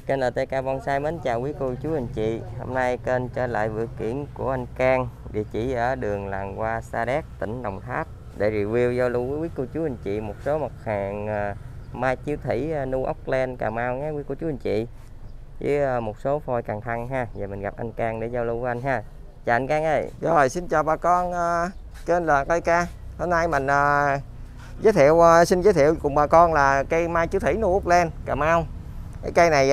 Kênh LTK Bonsai mến chào quý cô chú anh chị. Hôm nay kênh trở lại bữa kiển của anh Cang, địa chỉ ở đường Làng Hoa, Sa Đéc, tỉnh Đồng Tháp, để review giao lưu với quý cô chú anh chị một số mặt hàng mai chiếu thủy nu Auckland Cà Mau nhé quý cô chú anh chị, với một số phôi cần thăng ha. Giờ mình gặp anh Cang để giao lưu với anh ha. Chào anh Cang ơi. Rồi, xin chào bà con kênh LTK. Hôm nay mình xin giới thiệu cùng bà con là cây mai chiếu thủy nu Auckland Cà Mau. Cái cây này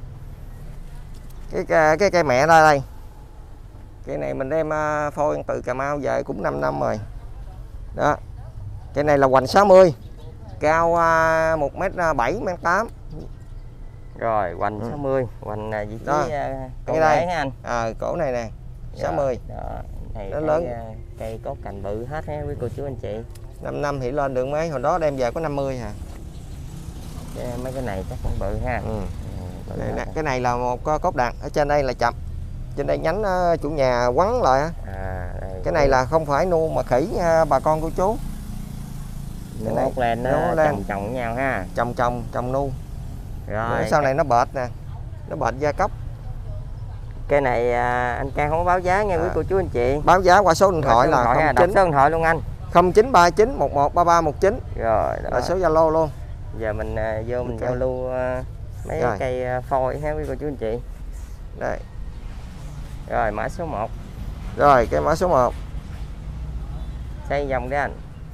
cái cây mẹ đây. Cây này mình đem phôi từ Cà Mau về cũng 5 năm rồi. Đó. Cây này là hoành 60, cao 1m7, 1m8. Rồi, hoành 60, hoành vị trí cổ đây ha anh. Cổ này nè, 60. Đó, này nó lớn. Cây có cành bự hết ha quý cô chú anh chị. 5 năm thì lên được mấy, hồi đó đem về có 50 hả. Mấy cái này chắc cũng bự ha. Cái này là một cốt đàn, ở trên đây là chậm, trên đây nhánh chủ nhà quấn lại á. Cái này là không phải nu mà khỉ nha bà con cô chú. Cái này lên nó chồng với nhau ha, chồng nu. Rồi sau này nó bệt nè, nó bệt da cốc. Cái này anh Cang không có báo giá nha quý cô chú anh chị. Báo giá qua số điện thoại là 09, số điện thoại luôn anh, 0939 113319. Rồi đó là số Zalo luôn. Giờ mình vô mình giao lưu mấy cây phôi ha quý cô chú anh chị. Đây. Rồi mã số 1. Rồi cái mã số 1. Xây vòng đi anh.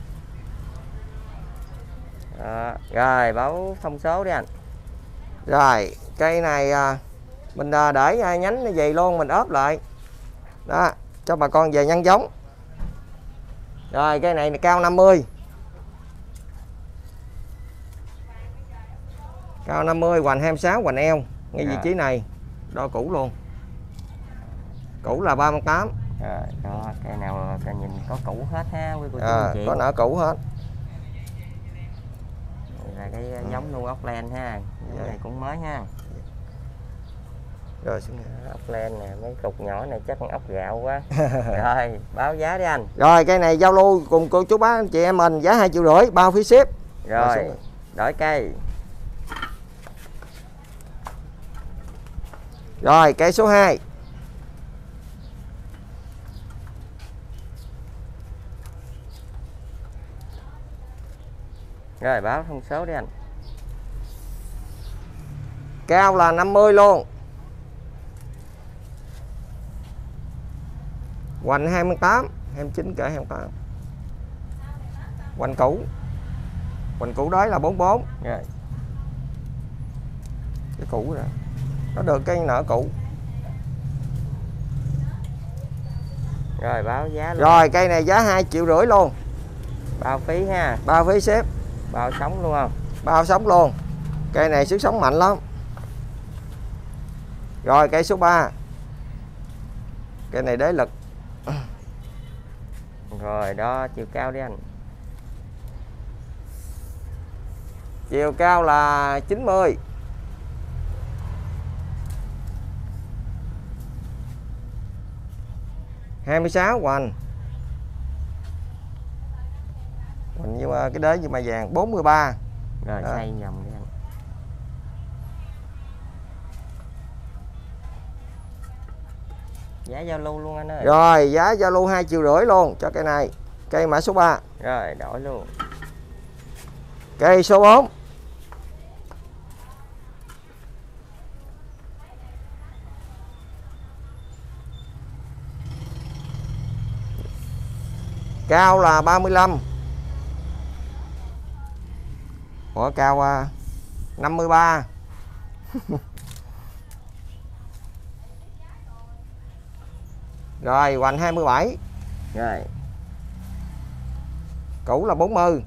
Rồi báo thông số đi anh. Rồi cây này mình để nhánh như vậy luôn, mình ốp lại đó cho bà con về nhân giống. Rồi cây này cao 50, cao 50, hoành 26, hoành eo ngay vị trí này, đo cũ luôn, cũ là 38. Rồi đó, cây nào cây nhìn có cũ hết ha quý cô chú anh chị. Có nở cũ hết. Là cái giống nu Auckland ha, cái này cũng mới ha. Rồi Auckland nè, mấy cục nhỏ này chắc con ốc gạo quá. Rồi báo giá đi anh. Rồi cây này giao lưu cùng cô chú bác anh chị em mình giá 2,5 triệu, bao phí ship. Rồi đổi cây. Rồi cây số 2. Rồi báo thông số đi anh. Cao là 50 luôn, hoành 28, 29 kể 28. Hoành cũ đấy là 44. Rồi. Cái cũ rồi. Nó được cái nợ cũ. Rồi báo giá luôn. Rồi cây này giá 2,5 triệu luôn. Bao phí ha. Bao phí ship. Bao sống luôn không? Bao sống luôn. Cây này sức sống mạnh lắm. Rồi cây số 3. Cây này đế lực. Rồi đó, chiều cao đi anh. Chiều cao là 90. (26) hoành. Nhưng mà cái đế như mà vàng 43. Rồi xây nhầm đi anh. Giá giao lưu luôn anh ơi. Rồi giá giao lưu 2,5 triệu luôn cho cây này. Cây mã số 3. Rồi đổi luôn. Cây số 4. Cao là 35. Ủa cao 53. Rồi hoành 27. Rồi. Cũ là 40.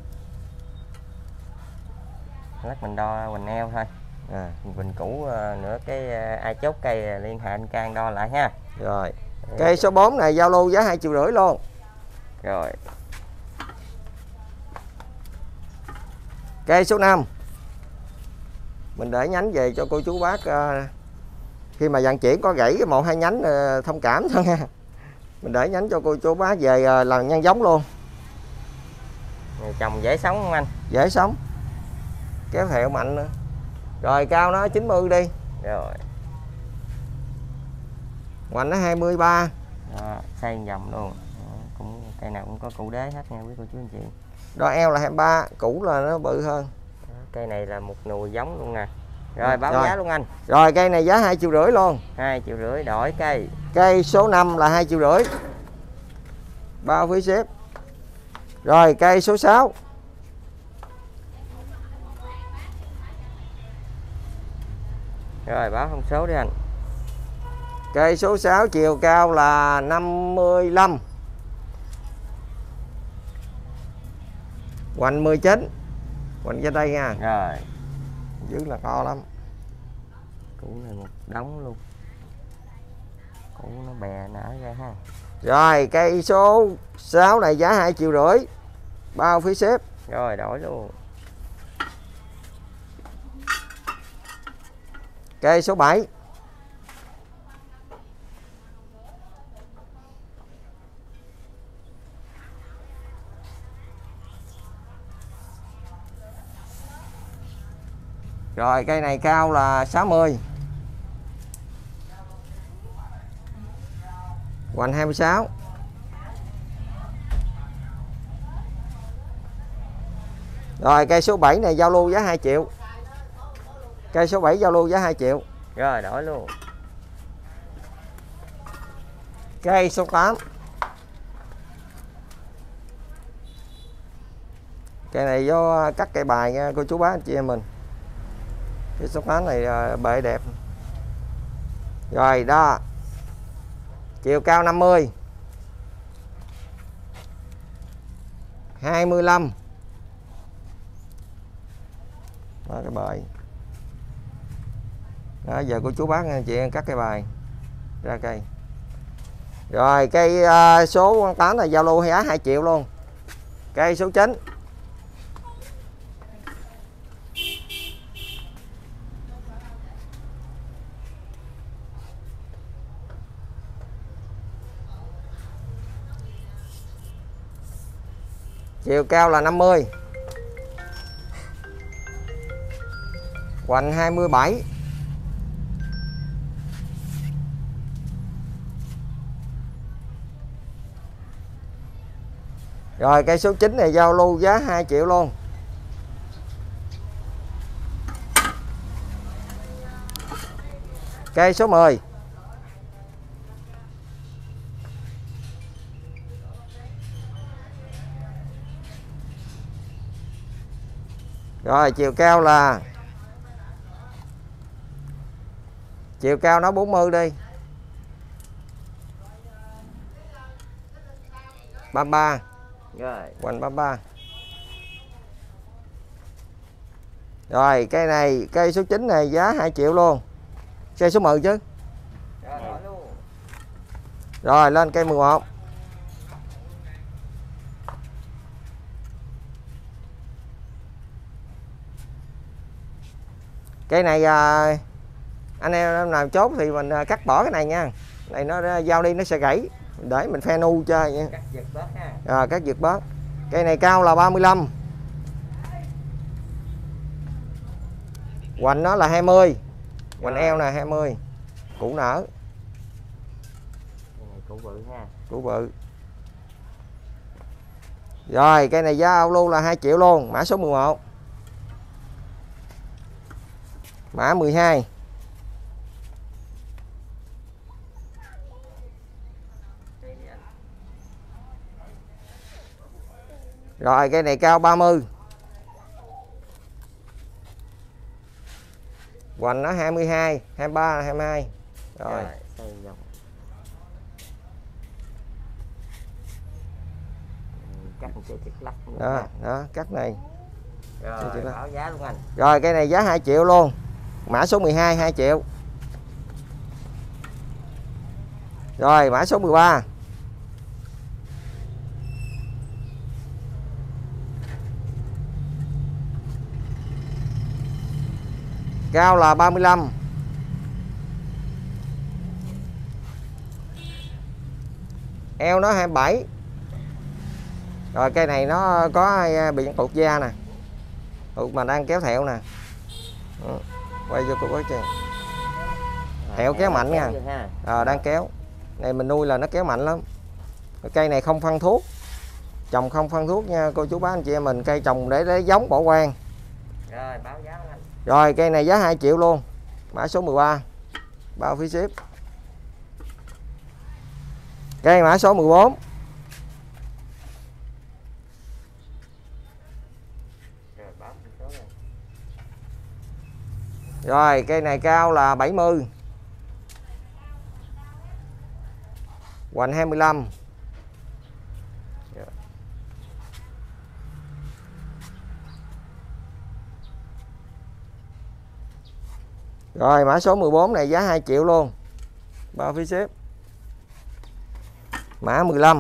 Lát mình đo hoành eo thôi. Mình cũ nữa cái ai chốt cây liên hệ anh Cang đo lại ha. Rồi. Cây số 4 này giao lưu giá 2,5 triệu luôn. Rồi. Cây số 5. Mình để nhánh về cho cô chú bác khi mà vận chuyển có gãy 1-2 nhánh thông cảm thôi nha. Mình để nhánh cho cô chú bác về làm nhân giống luôn. Trồng dễ sống không anh? Dễ sống, kéo theo mạnh nữa. Rồi cao nó 90 đi. Rồi. Hoành nó 23. Đó, xây vòng luôn. Đó, cũng cây nào cũng có cụ đế hết nha quý cô chú anh chị. Đo eo là 23, cũ là nó bự hơn. Đó, cây này là một nùi giống luôn nè. Rồi báo giá luôn anh. Rồi cây này giá 2,5 triệu luôn. 2,5 triệu đổi cây. Cây số 5 là 2,5 triệu. Bao phí ship. Rồi cây số 6. Rồi báo thông số đi anh. Cây số 6 chiều cao là 55. Hoành 19. Hoành ra đây nha. Rồi. Dữ là to lắm. Củ này một đống luôn. Củ nó bè nở ra ha. Rồi cây số 6 này giá 2,5 triệu. Bao phí ship. Rồi đổi luôn. Cây số 7. Rồi cây này cao là 60. Hoành 26. Rồi cây số 7 này giao lưu giá 2 triệu. Cây số 7 giao lưu giá 2 triệu. Rồi đổi luôn. Cây số 8. Cây này do cắt cây bài nha cô chú bác anh chị em mình. Cây số 8 này bệ đẹp. Rồi đó. Chiều cao 50. 25. Đó cái bệ. Đó giờ cô chú bác anh chị em cắt cây bài ra cây. Rồi cây số 8 là giao lưu giá 2 triệu luôn. Cây số 9. Chiều cao là 50. Hoành 27. Rồi cây số 9 này giao lưu giá 2 triệu luôn. Cây số 10. Rồi chiều cao nó 40 đi. 33. Rồi. Hoành 33. Rồi cây này cây số 9 này giá 2 triệu luôn. Cây số 10 chứ. Rồi đổi luôn. Rồi lên cây 11. Cây này anh em làm chốt thì mình cắt bỏ cái này nha. Này nó giao đi nó sẽ gãy. Để mình phe nu chơi nha. Cắt giật bớt ha. Cắt giật bớt. Cây này cao là 35. Hoành nó là 20. Hoành eo nè 20. Củ nở. Cây này củ bự ha. Củ bự. Rồi cây này giá ao luôn là 2 triệu luôn. Mã số 11. Mã 12. Rồi cây này cao 30. Hoành nó 22, 23, 22. Rồi. Xây vòng. Cắt một cái lắc. Đó, cắt này. Rồi báo giá luôn anh. Rồi cây này giá 2 triệu luôn. Mã số 12 2 triệu. Rồi mã số 13. Cao là 35. Eo nó 27. Rồi cây này nó có bị tuột da nè. Tuột mà đang kéo thẹo nè. Quay vô cô bác chị. Hẹo kéo mạnh nha. Đang kéo. Này mình nuôi là nó kéo mạnh lắm. Cây này không phân thuốc. Trồng không phân thuốc nha cô chú bác anh chị em mình. Cây trồng để lấy giống bỏ quan. Rồi báo giá anh. Rồi cây này giá 2 triệu luôn. Mã số 13. Bao phí ship. Cây mã số 14. Rồi cây này cao là 70. Hoành 25. Rồi mã số 14 này giá 2 triệu luôn. Bao phí ship. Mã 15.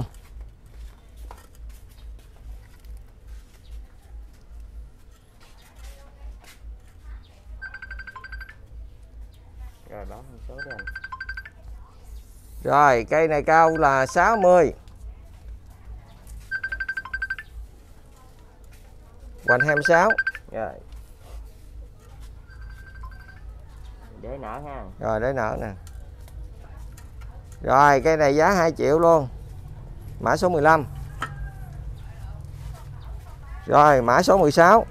Rồi báo số đi anh. Rồi cây này cao là 60. Hoành 26. Rồi. Để nở ha. Rồi để nở nè. Rồi cây này giá 2 triệu luôn. Mã số 15. Rồi mã số 16.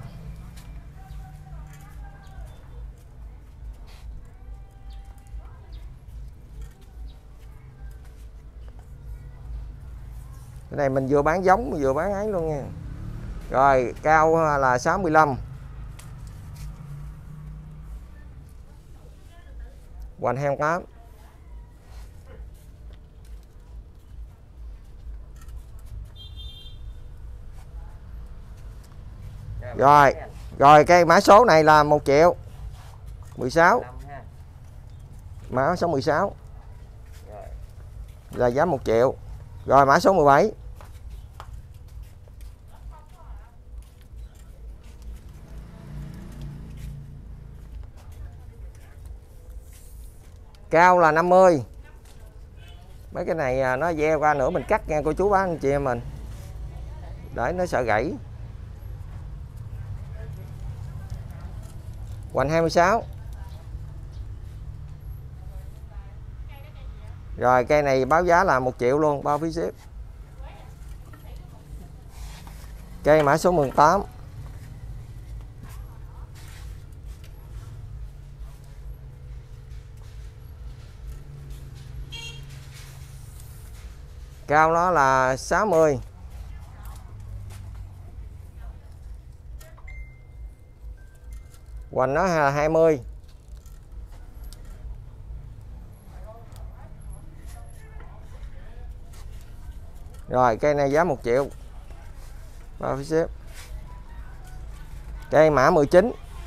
Cái này mình vừa bán giống vừa bán ấy luôn nha. Rồi cao là 65. Hoành 28. Rồi cây mã số này là 1 triệu 16. Mã số 16 là giá 1 triệu. Rồi mã số 17. Cao là 50. Mấy cái này nó gieo qua nữa mình cắt nha cô chú bác anh chị em mình. Để nó sợ gãy. Hoành 26. Rồi cây này báo giá là 1 triệu luôn, bao phí ship. Cây mã số 18. Cao nó là 60. Hoành nó là 20. Rồi cây này giá 1 triệu. Bao phí ship. Cây mã 19.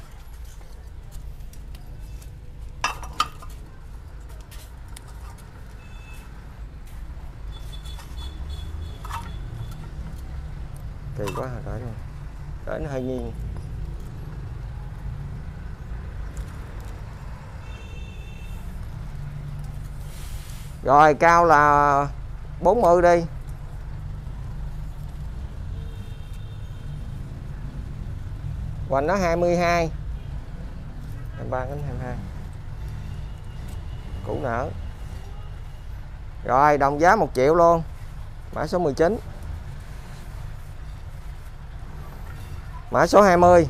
Kỳ quá rồi để nó hơi nghiêng. Rồi cao là 40 đi. Hoành nó 22. 23 đến 22. Củ nở. Rồi đồng giá 1 triệu luôn. Mã số 19. Mã số 20.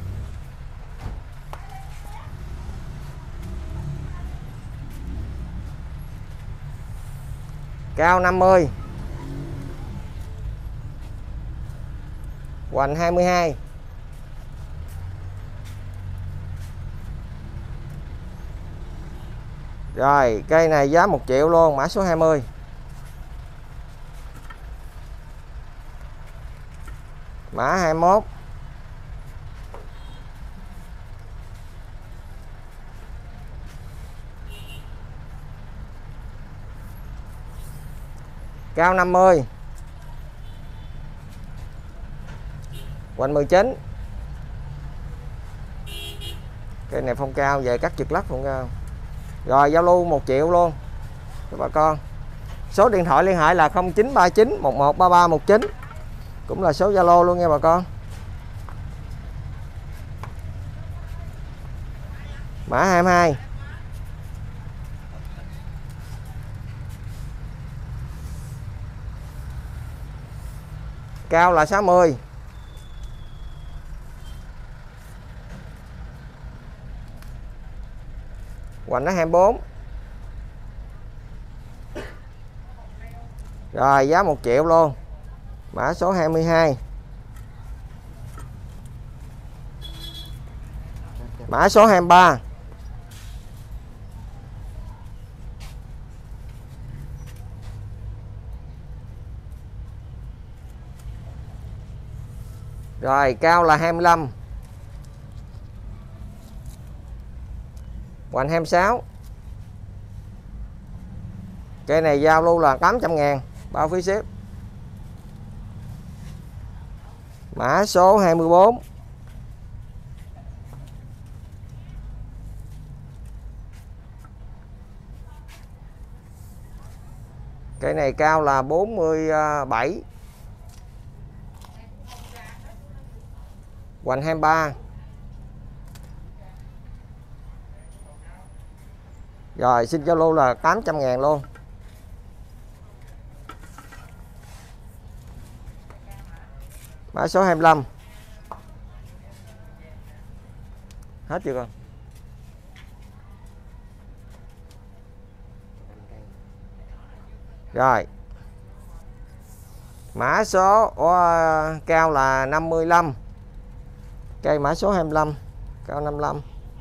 Cao 50. Hoành 22. Rồi cây này giá 1 triệu luôn. Mã số 20. Mã 21. Cao 50. Hoành 19. Cây này phong cao về cắt trực lắc phong cao. Rồi giao lưu 1 triệu luôn cho bà con. Số điện thoại liên hệ là 0939 113319. Cũng là số Zalo luôn nha bà con. Mã 22. Cao là 60. Hoành nó 24. Rồi giá 1 triệu luôn. Mã số 22. Mã số 23. Rồi cao là 25. Hoành 26. Cây này giao lưu là 800.000 bao phí ship. Mã số 24. Cây này cao là 47. Hoành 23. Rồi xin giao lưu là 800.000 luôn. Mã số 25. Hết chưa con? Rồi. Mã số cao là 55. Cây mã số 25, cao 55.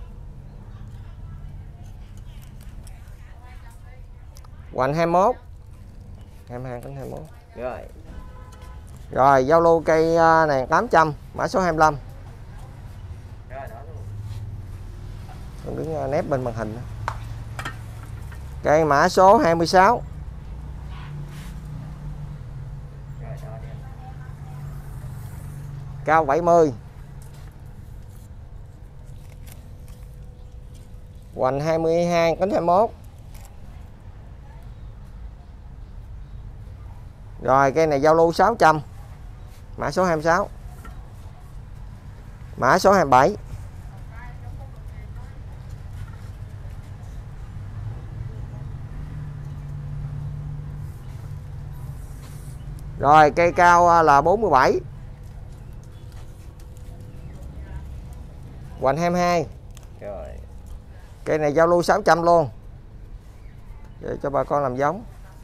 Hoành 21. 22 đến 21. Rồi. Rồi giao lưu cây này 800, mã số 25. Rồi đó luôn. Con đứng nép bên màn hình. Cây mã số 26. Rồi đó đi. Cao 70. Hoành 22 đến 21. Rồi cây này giao lưu 600. Mã số 26. Mã số 27. Rồi cây cao là 47. Hoành 22. Rồi. Cây này giao lưu 600 luôn. Để cho bà con làm giống.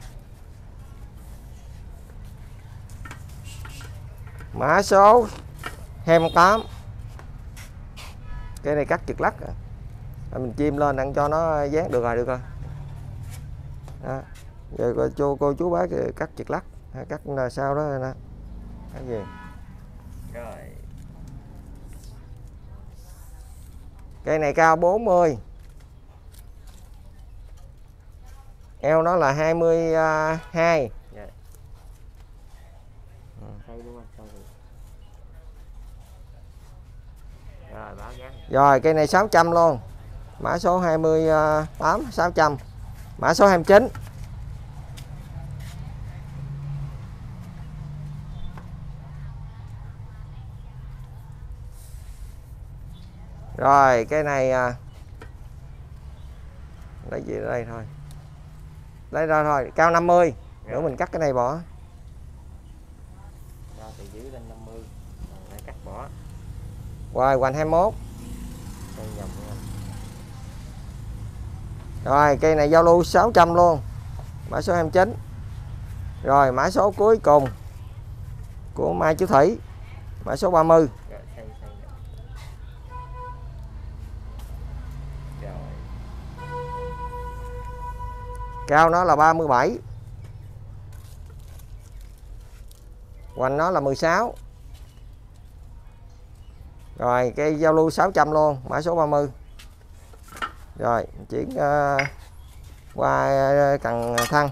Mã số 28. Cây này cắt chực lắc. Mình chim lên ăn cho nó dán được rồi, được rồi. Đó. Giờ cô chú bác cắt chực lắc, cắt sao đó nè. Cái gì? Rồi. Cây này cao 40. Eo nó là 22. Dạ. Đúng không? Rồi báo giá. Rồi cây này 600 luôn. Mã số 28 600. Mã số 29. Rồi cái này lấy gì đây thôi. Lấy ra thôi, cao 50. Nữa mình cắt cái này bỏ. Ra từ dưới lên 50. Rồi cắt bỏ. Rồi hoành 21. Cây dòng nha. Rồi cây này giao lưu 600 luôn. Mã số 29. Rồi mã số cuối cùng của Mai Chú Thủy. Mã số 30. Rồi, xây. Rồi. Cao nó là 37. Hoành nó là 16. Rồi cây giao lưu 600 luôn. Mã số 30. Rồi chuyển qua cần thăng.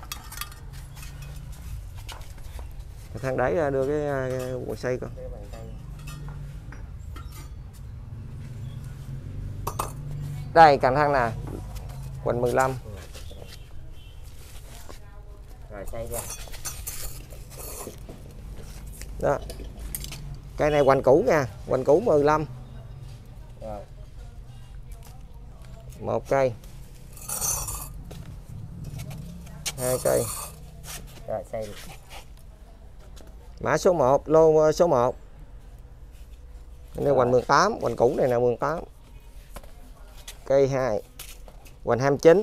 Thăng đẩy đưa cái quần xây con. Đây cần thăng nè. Hoành 15. Rồi xây ra. Đó. Cây này hoành cũ nha, hoành cũ 15. Rồi. Một cây. 2 cây. Rồi xây đi. Mã số 1, lô số 1. Đây hoành 18, hoành cũ này là 18. Cây 2, hoành 29.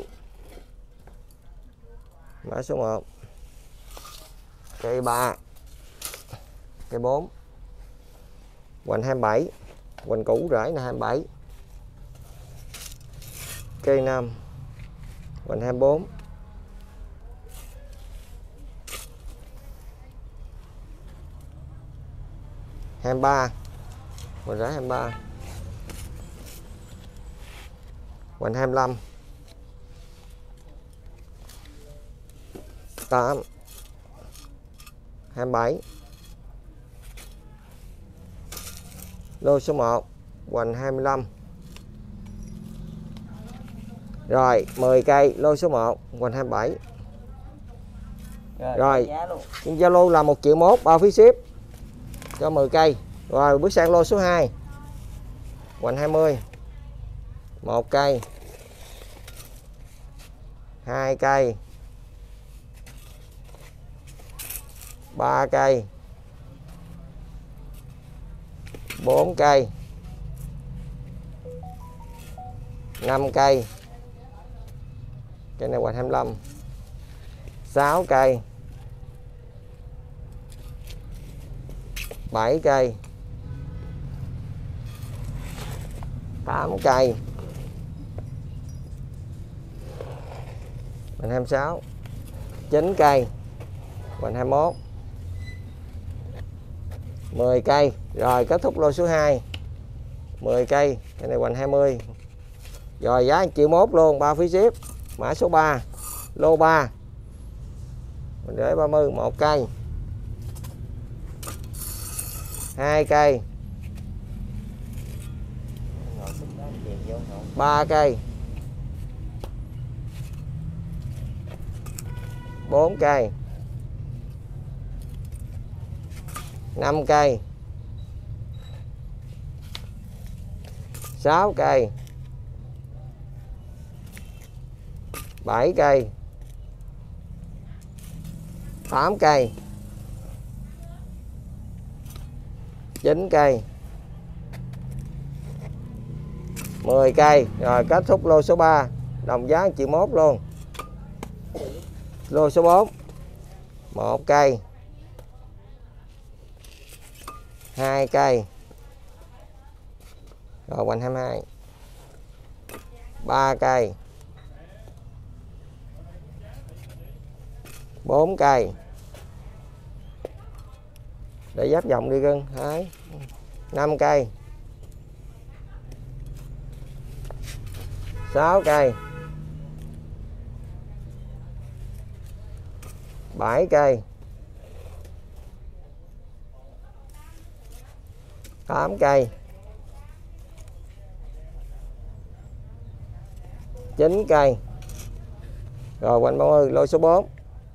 Mã số 1. Cây 3, cây 4, hoành 27, hoành cũ rễ là 27. Cây 5, hoành 24. Hoành rễ 23. Hoành 25. 8, 27. Lô số 1, hoành 25. Rồi 10 cây, lô số 1, hoành 27. Rồi Zalo là 1,1 triệu bao phí ship cho 10 cây. Rồi bước sang lô số 2, hoành 20. 1 cây, 2 cây, 3 cây, 4 cây, 5 cây. Cây này hoành 25. 6 cây, 7 cây, 8 cây, hoành 26. 9 cây, hoành 21. 10 cây. Rồi kết thúc lô số 2. 10 cây, cái này hoành 20. Rồi giá 1,1 triệu luôn, bao phí ship. Mã số 3, lô 3. Mình để 30, 1 cây. 2 cây. 3 cây. 4 cây. 5 cây. 6 cây. 7 cây. 8 cây. 9 cây. 10 cây. Rồi kết thúc lô số 3, đồng giá 1,1 triệu luôn. Lô số 4, 1 cây, 2 cây. Rồi hoành 22. 3 cây. 4 cây. Để dắt vòng đi cưng. 2, 5 cây. 6 cây. 7 cây. 8 cây. 9 cây. Rồi hoành 30, lô số 4.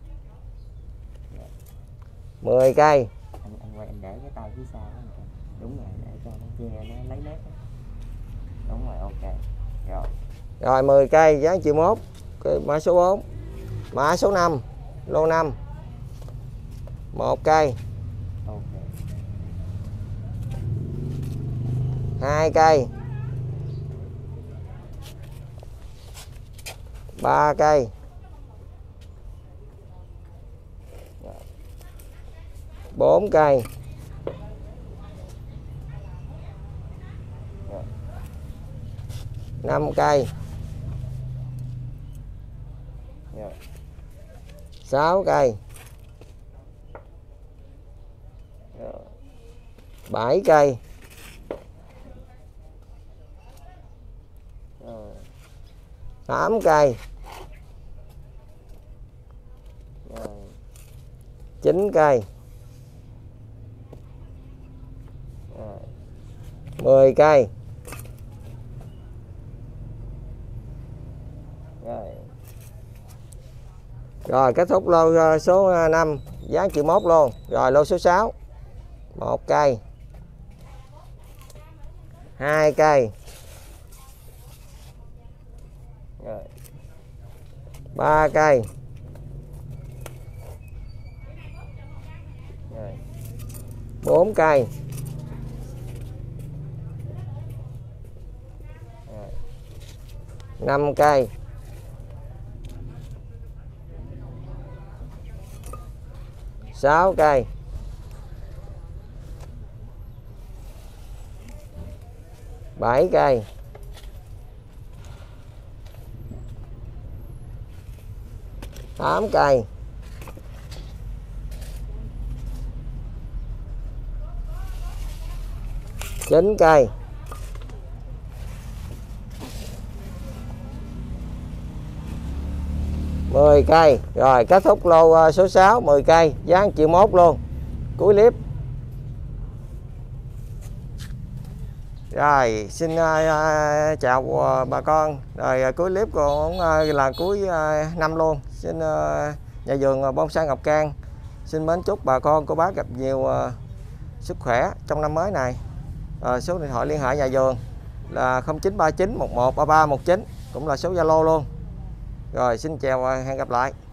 10 cây. Anh quay em để cái tay phía sau đó. Đúng rồi, để cho nó che nó lấy nét. Đúng rồi, ok. Rồi. Rồi 10 cây giá 1,1 triệu. Cái mã số 4. Mã số 5, lô 5. 1 cây. Ok. 2 cây. 3 cây. 4 cây. 5 cây. 6 cây. 7 cây. 8 cây. 9 cây. 10 cây. Rồi kết thúc lô số 5, giá 1,1 triệu luôn. Rồi lô số 6. 1 cây. 2 cây. 3 cây. 4 cây. 5 cây. 6 cây. 7 cây. 8 cây. 9 cây. 10 cây. Rồi kết thúc lô số 6 10 cây, giá 1,1 triệu luôn. Cuối clip. Rồi xin chào bà con. Rồi cuối clip cũng là cuối năm luôn. Xin nhà vườn bonsai Ngọc Cang xin mến chúc bà con cô bác gặp nhiều sức khỏe trong năm mới này. Số điện thoại liên hệ nhà vườn là 0939 11 33 19, cũng là số Zalo luôn. Rồi xin chào và hẹn gặp lại.